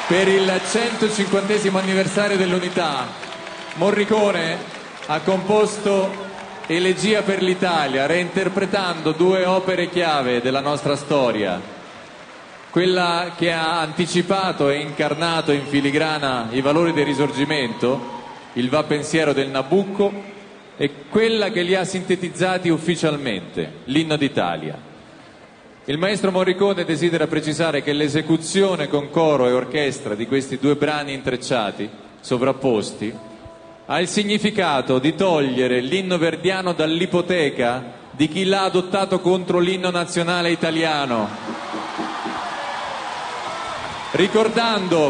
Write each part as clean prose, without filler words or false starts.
Per il 150° anniversario dell'Unità, Morricone ha composto Elegia per l'Italia, reinterpretando due opere chiave della nostra storia. Quella che ha anticipato e incarnato in filigrana i valori del Risorgimento, il Va Pensiero del Nabucco, e quella che li ha sintetizzati ufficialmente, l'Inno d'Italia. Il maestro Morricone desidera precisare che l'esecuzione con coro e orchestra di questi due brani intrecciati, sovrapposti, ha il significato di togliere l'inno verdiano dall'ipoteca di chi l'ha adottato contro l'inno nazionale italiano, ricordando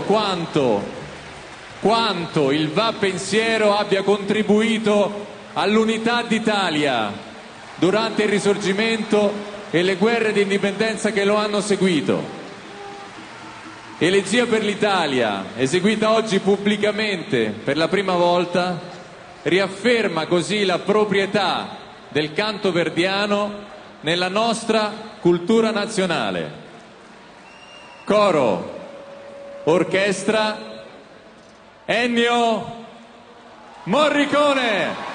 quanto il Va Pensiero abbia contribuito all'unità d'Italia durante il Risorgimento e le guerre di indipendenza che lo hanno seguito. Elegia per l'Italia, eseguita oggi pubblicamente per la prima volta, riafferma così la proprietà del canto verdiano nella nostra cultura nazionale. Coro, orchestra, Ennio Morricone!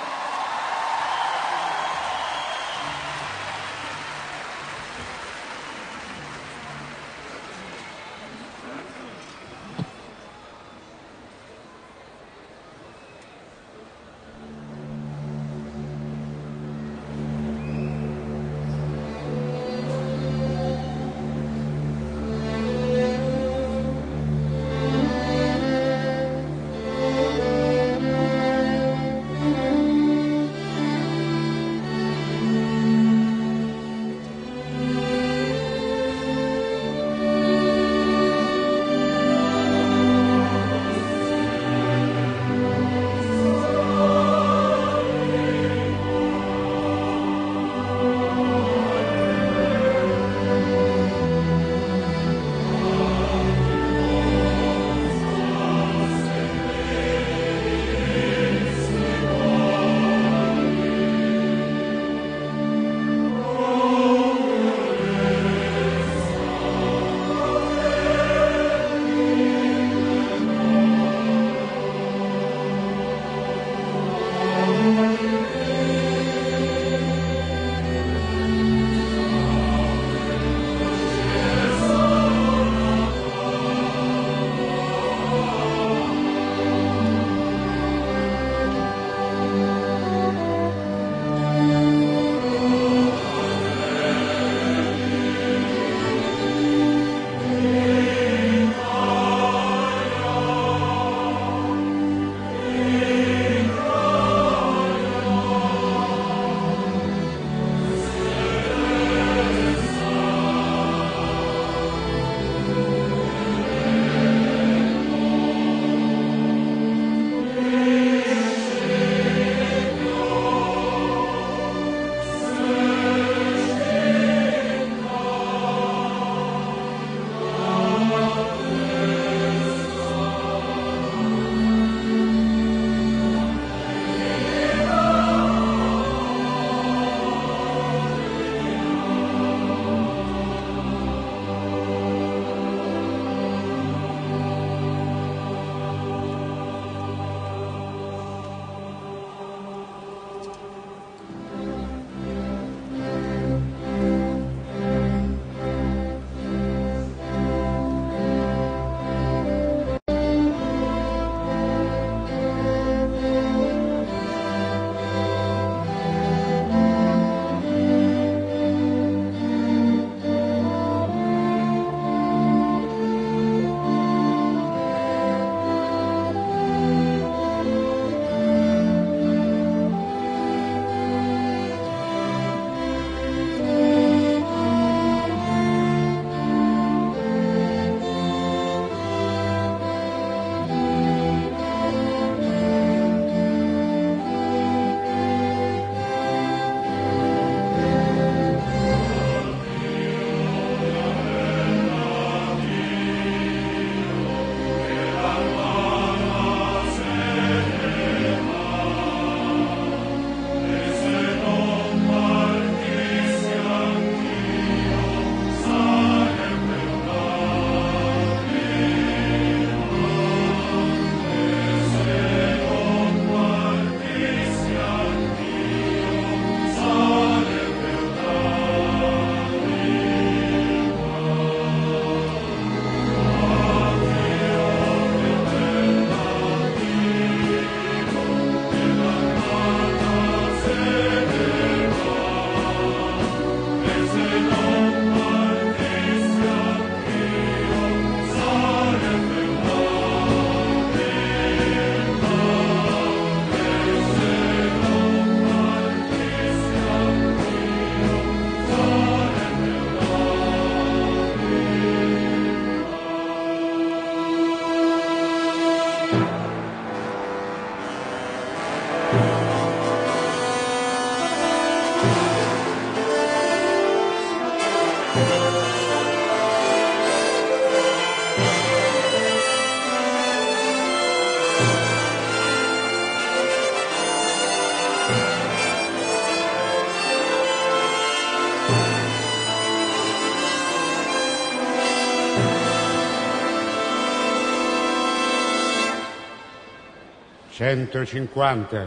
150,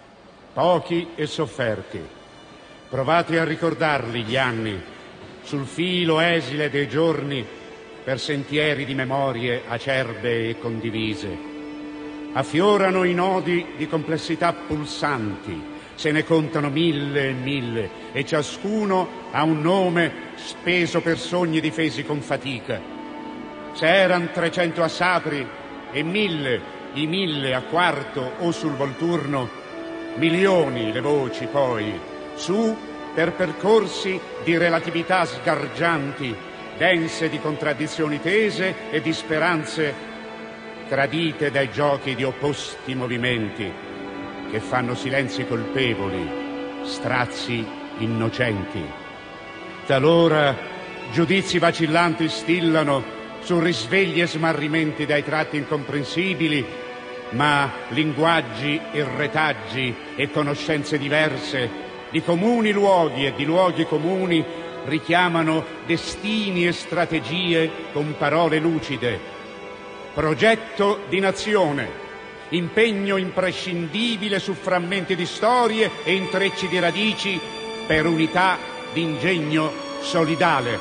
pochi e sofferti. Provate a ricordarli gli anni, sul filo esile dei giorni, per sentieri di memorie acerbe e condivise. Affiorano i nodi di complessità pulsanti, se ne contano 1000 e 1000, e ciascuno ha un nome speso per sogni difesi con fatica. Se eran 300 a Sapri e 1000 i 1000 a Quarto o sul Volturno, milioni le voci poi, su per percorsi di relatività sgargianti, dense di contraddizioni tese e di speranze tradite dai giochi di opposti movimenti che fanno silenzi colpevoli, strazi innocenti. Talora giudizi vacillanti stillano su risvegli e smarrimenti dai tratti incomprensibili, ma linguaggi e retaggi e conoscenze diverse di comuni luoghi e di luoghi comuni richiamano destini e strategie con parole lucide. Progetto di nazione, impegno imprescindibile su frammenti di storie e intrecci di radici per unità d'ingegno solidale.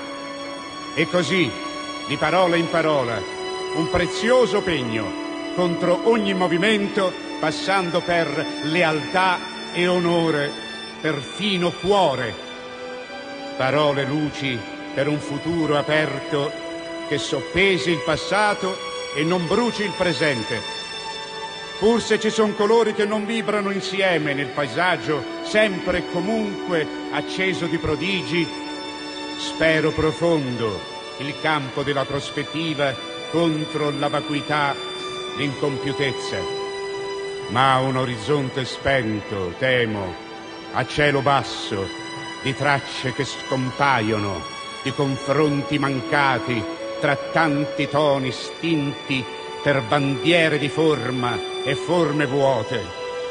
E così, di parola in parola, un prezioso pegno contro ogni movimento, passando per lealtà e onore, perfino cuore. Parole luci per un futuro aperto che soppesi il passato e non bruci il presente. Pur se ci sono colori che non vibrano insieme nel paesaggio, sempre e comunque acceso di prodigi, spero profondo il campo della prospettiva contro la vacuità, l'incompiutezza. Ma un orizzonte spento, temo, a cielo basso, di tracce che scompaiono, di confronti mancati tra tanti toni stinti per bandiere di forma e forme vuote.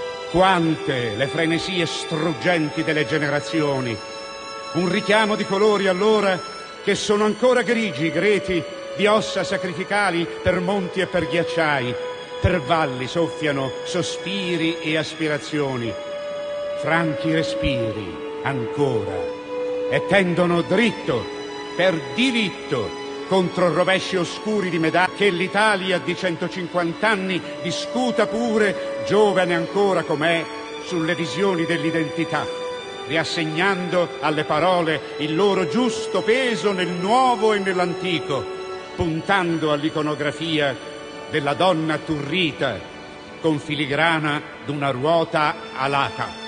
Quante le frenesie struggenti delle generazioni! Un richiamo di colori allora che sono ancora grigi, greti di ossa sacrificali per monti e per ghiacciai, per valli soffiano sospiri e aspirazioni, franchi respiri ancora, e tendono dritto per diritto contro rovesci oscuri di medaglie che l'Italia di 150 anni discuta pure, giovane ancora com'è, sulle visioni dell'identità, riassegnando alle parole il loro giusto peso nel nuovo e nell'antico, puntando all'iconografia della donna turrita con filigrana d'una ruota alata.